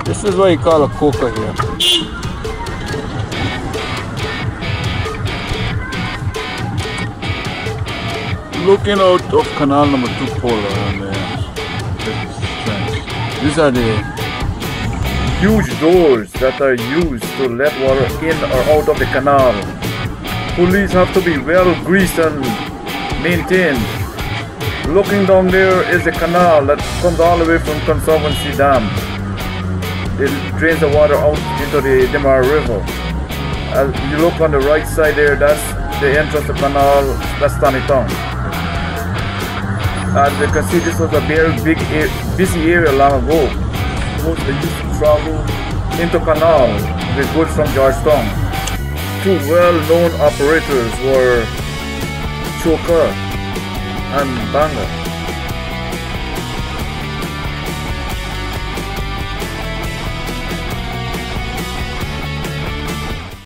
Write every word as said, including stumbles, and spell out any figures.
This is what you call a coca here. Looking out of canal number two polar and uh, these are the huge doors that are used to let water in or out of the canal. Pulleys have to be well greased and maintained. Looking down there is the canal that comes all the way from Conservancy Dam. It drains the water out into the Demar River. As you look on the right side there, that's the entrance to the canal, that's Tanitong. As you can see, this was a very big, busy area long ago. Most they used to travel into canal with goods from Georgetown. Two well-known operators were Choker and Banga.